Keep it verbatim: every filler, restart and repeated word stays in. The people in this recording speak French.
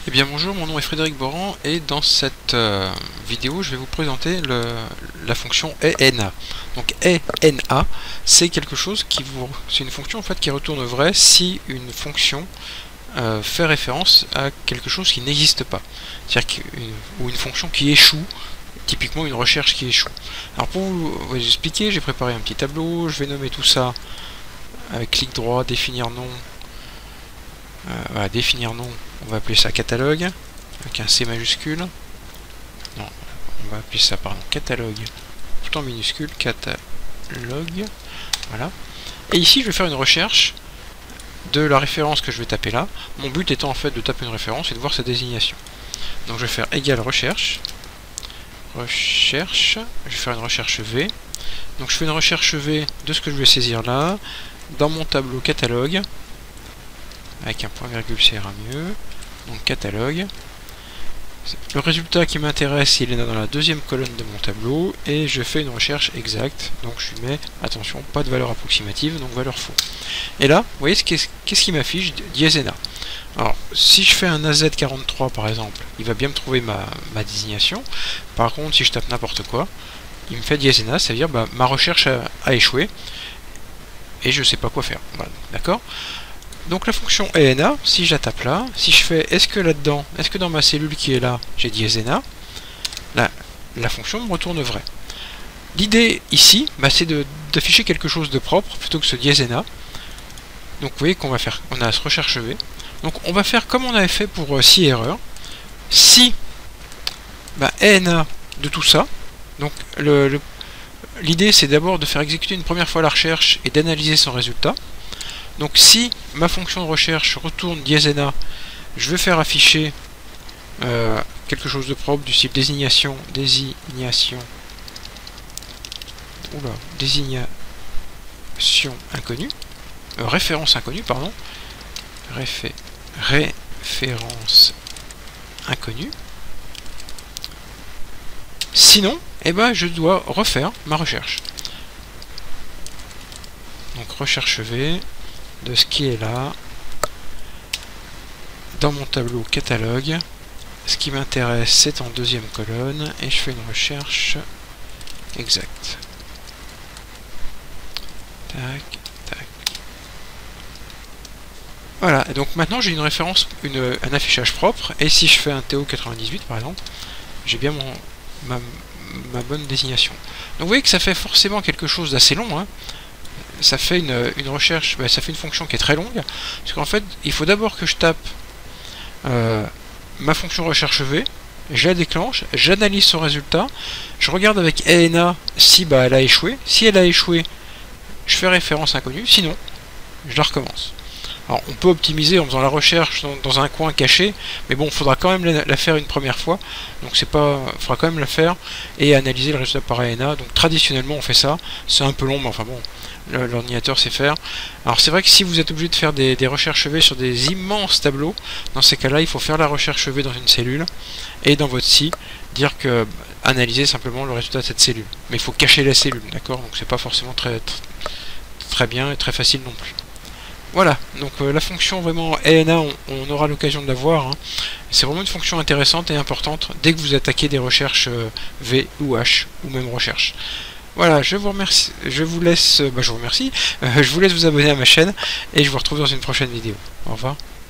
Eh bien bonjour, mon nom est Frédéric Boran et dans cette euh, vidéo je vais vous présenter le, la fonction ENA. Donc ENA, c'est quelque chose qui vous, c'est une fonction en fait qui retourne vrai si une fonction euh, fait référence à quelque chose qui n'existe pas, c'est-à-dire qu'une, ou une fonction qui échoue, typiquement une recherche qui échoue. Alors pour vous, vous expliquer, j'ai préparé un petit tableau, je vais nommer tout ça avec clic droit, définir nom. Euh, voilà, définir nom, on va appeler ça catalogue, avec un C majuscule. Non, on va appeler ça, pardon, catalogue, tout en minuscule, catalogue. Voilà. Et ici, je vais faire une recherche de la référence que je vais taper là. Mon but étant en fait de taper une référence et de voir sa désignation. Donc je vais faire égal recherche. Recherche. Je vais faire une recherche V. Donc je fais une recherche V de ce que je vais saisir là. Dans mon tableau catalogue. Avec un point virgule, ça ira mieux. Donc catalogue. Le résultat qui m'intéresse, il est dans la deuxième colonne de mon tableau. Et je fais une recherche exacte. Donc je mets, attention, pas de valeur approximative, donc valeur faux. Et là, vous voyez ce qu'est-ce qui m'affiche? Diésena. Alors, si je fais un A Z quarante-trois par exemple, il va bien me trouver ma, ma désignation. Par contre, si je tape n'importe quoi, il me fait Diésena, ça veut dire bah, ma recherche a, a échoué. Et je sais pas quoi faire. Voilà, d'accord? Donc la fonction ENA, si je la tape là, si je fais est-ce que là-dedans, est-ce que dans ma cellule qui est là, j'ai Diésena, la, la fonction me retourne vrai. L'idée ici, bah, c'est d'afficher quelque chose de propre plutôt que ce Diésena. Donc vous voyez qu'on va faire, on a ce recherche V. Donc on va faire comme on avait fait pour euh, si erreur. Si bah, ENA de tout ça, donc le, le, l'idée c'est d'abord de faire exécuter une première fois la recherche et d'analyser son résultat. Donc si ma fonction de recherche retourne Diésena, je vais faire afficher euh, quelque chose de propre du type désignation, désignation, oula, désignation inconnue, euh, référence inconnue, pardon, Réfé, référence inconnue. Sinon, eh ben, je dois refaire ma recherche. Donc recherche V de ce qui est là dans mon tableau catalogue. Ce qui m'intéresse, c'est en deuxième colonne et je fais une recherche exacte. Tac, tac. Voilà, et donc maintenant j'ai une référence, une, un affichage propre, et si je fais un T O quatre-vingt-dix-huit par exemple, j'ai bien mon, ma, ma bonne désignation. Donc vous voyez que ça fait forcément quelque chose d'assez long, hein. Ça fait une, une recherche, bah, ça fait une fonction qui est très longue, parce qu'en fait, il faut d'abord que je tape euh, ma fonction recherche V, je la déclenche, j'analyse son résultat, je regarde avec ENA si bah, elle a échoué, si elle a échoué, je fais référence inconnue, sinon, je la recommence. Alors, on peut optimiser en faisant la recherche dans, dans un coin caché, mais bon, il faudra quand même la, la faire une première fois, donc c'est pas, il faudra quand même la faire et analyser le résultat par ENA. Donc traditionnellement, on fait ça, c'est un peu long, mais enfin bon, l'ordinateur sait faire. Alors c'est vrai que si vous êtes obligé de faire des, des recherches V sur des immenses tableaux, dans ces cas-là, il faut faire la recherche V dans une cellule et dans votre S I, dire que analyser simplement le résultat de cette cellule. Mais il faut cacher la cellule, d'accord? Donc c'est pas forcément très, très très bien et très facile non plus. Voilà, donc euh, la fonction vraiment ENA, on, on aura l'occasion de la voir. Hein. C'est vraiment une fonction intéressante et importante dès que vous attaquez des recherches euh, V ou H ou même recherche. Voilà, je vous remercie, je vous laisse, bah, je vous remercie, euh, je vous laisse vous abonner à ma chaîne et je vous retrouve dans une prochaine vidéo. Au revoir.